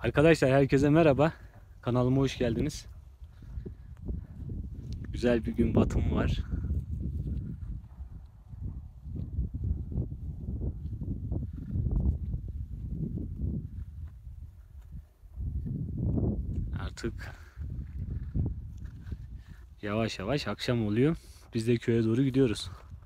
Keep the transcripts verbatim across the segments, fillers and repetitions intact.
Arkadaşlar herkese merhaba. Kanalıma hoş geldiniz. Güzel bir gün batımı var. Artık yavaş yavaş akşam oluyor. Biz de köye doğru gidiyoruz.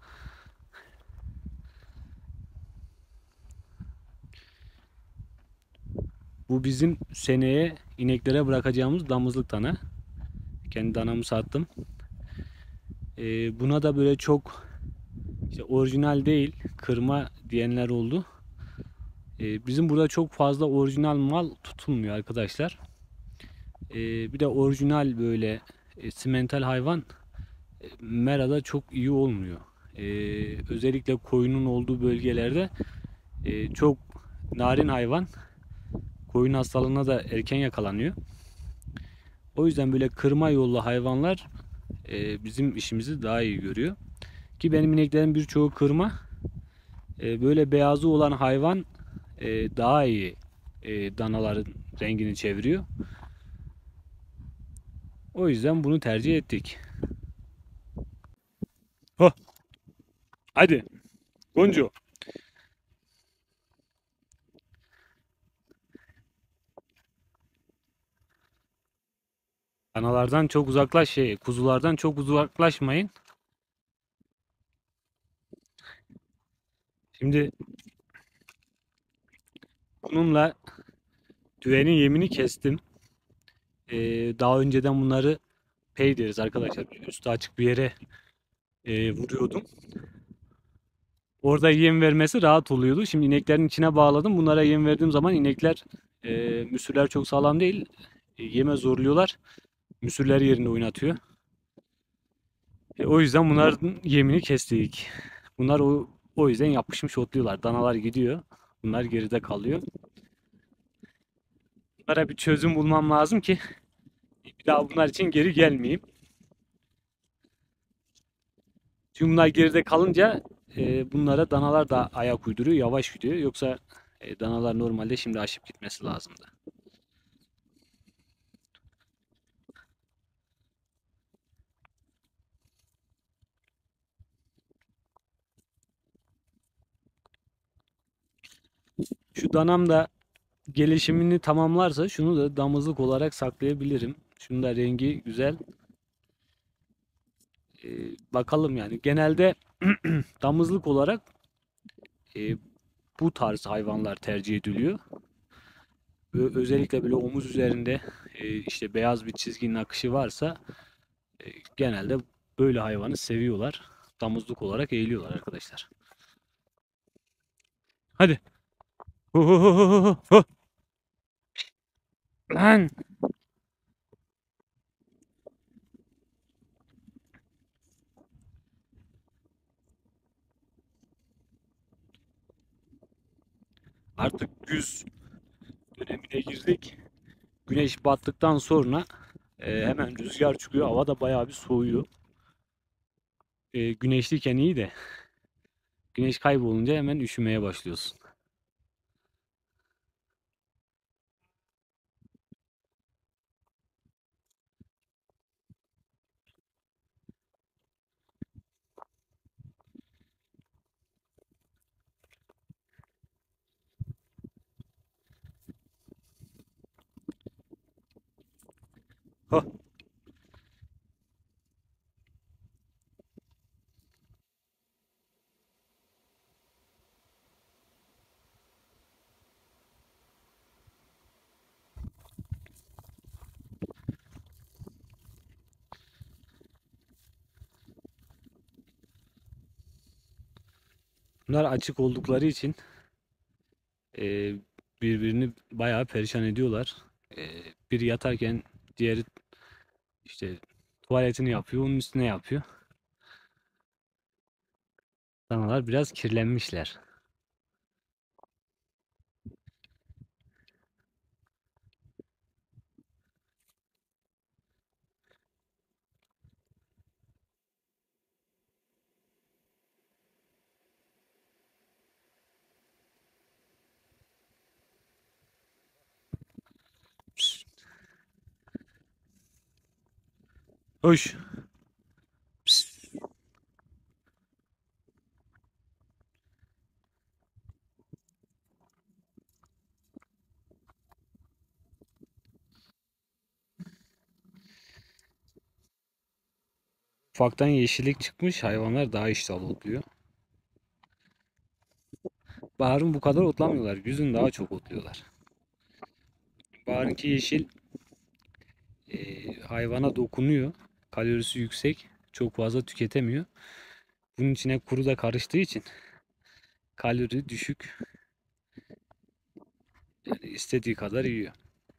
Bu bizim seneye ineklere bırakacağımız damızlık dana. Kendi danamı sattım. Ee, buna da böyle çok işte orijinal değil, kırma diyenler oldu. Ee, bizim burada çok fazla orijinal mal tutulmuyor arkadaşlar. Ee, bir de orijinal böyle e, simental hayvan e, merada çok iyi olmuyor. Ee, özellikle koyunun olduğu bölgelerde e, çok narin hayvan koyun hastalığına da erken yakalanıyor. O yüzden böyle kırma yollu hayvanlar e, bizim işimizi daha iyi görüyor. Ki benim ineklerin birçoğu kırma. E, böyle beyazı olan hayvan e, daha iyi e, danaların rengini çeviriyor. O yüzden bunu tercih ettik. Ho, hadi Gonco. Danalardan çok uzaklaş şey, kuzulardan çok uzaklaşmayın. Şimdi bununla düvenin yemini kestim. E, Daha önceden bunları pey deriz arkadaşlar. Üstü açık bir yere e, vuruyordum. Orada yem vermesi rahat oluyordu. Şimdi ineklerin içine bağladım. Bunlara yem verdiğim zaman inekler e, müsürler çok sağlam değil. E, yeme zorluyorlar. Müsürler yerinde oynatıyor. E, o yüzden bunların yemini kestik. Bunlar o, o yüzden yapışmış otluyorlar. Danalar gidiyor. Bunlar geride kalıyor. Bunlara bir çözüm bulmam lazım ki bir daha bunlar için geri gelmeyeyim. Çünkü bunlar geride kalınca e, bunlara danalar da ayak uyduruyor, yavaş gidiyor. Yoksa e, danalar normalde şimdi aşıp gitmesi lazımdı. Şu danam da gelişimini tamamlarsa şunu da damızlık olarak saklayabilirim. Şunun da rengi güzel. E, Bakalım yani. Genelde damızlık olarak e, bu tarz hayvanlar tercih ediliyor. Ö- özellikle böyle omuz üzerinde e, işte beyaz bir çizginin akışı varsa e, genelde böyle hayvanı seviyorlar. Damızlık olarak eğiliyorlar arkadaşlar. Hadi. Ho, ho, ho, ho, ho, ho. Lan. Artık güz dönemine girdik. Güneş battıktan sonra e, hemen rüzgar çıkıyor. Hava da bayağı bir soğuyor. E, güneşliyken iyi de güneş kaybolunca hemen üşümeye başlıyorsun. Hah. Bunlar açık oldukları için e, birbirini bayağı perişan ediyorlar. E, biri yatarken diğeri işte tuvaletini yapıyor, onun üstüne yapıyor. Danalar biraz kirlenmişler. Hoş. Psst. Ufaktan yeşillik çıkmış. Hayvanlar daha iştahlı otluyor. Baharın bu kadar otlamıyorlar. Güzün daha çok otluyorlar. Baharınki yeşil e, hayvana dokunuyor. Kalorisi yüksek. Çok fazla tüketemiyor. Bunun içine kuru da karıştığı için kalori düşük. Yani istediği kadar yiyor.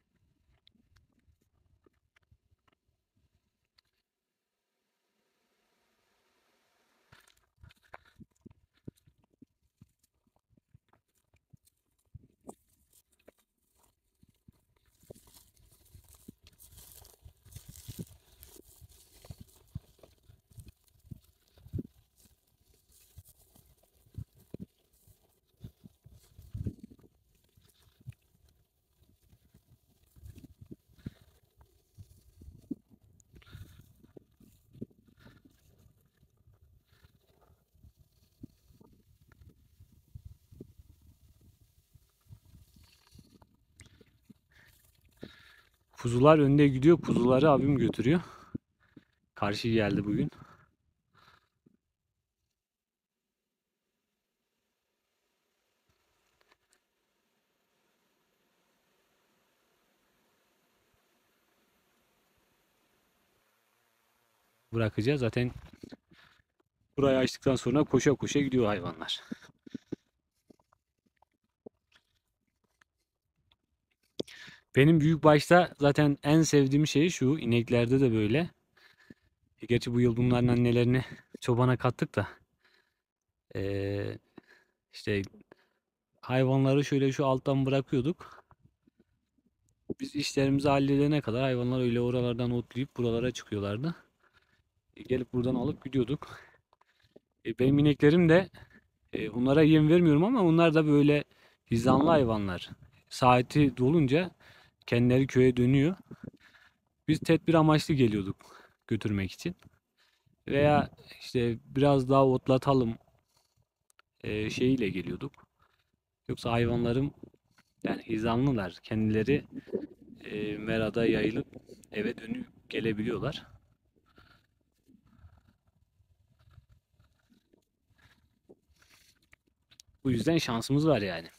Kuzular önde gidiyor. Kuzuları abim götürüyor. Karşı geldi bugün. Bırakacağız. Zaten burayı açtıktan sonra koşa koşa gidiyor hayvanlar. Benim büyük başta zaten en sevdiğim şey şu. İneklerde de böyle. E, Gerçi bu yıl bunların annelerini çobana kattık da. Ee, işte hayvanları şöyle şu alttan bırakıyorduk. Biz işlerimizi halledene kadar hayvanlar öyle oralardan otlayıp buralara çıkıyorlardı. E, gelip buradan alıp gidiyorduk. E, benim ineklerim de e, onlara yem vermiyorum ama onlar da böyle hizanlı hayvanlar. Saati dolunca kendileri köye dönüyor. Biz tedbir amaçlı geliyorduk götürmek için. Veya işte biraz daha otlatalım e, şeyiyle geliyorduk. Yoksa hayvanlarım yani hizanlılar. Kendileri e, merada yayılıp eve dönüp gelebiliyorlar. Bu yüzden şansımız var yani.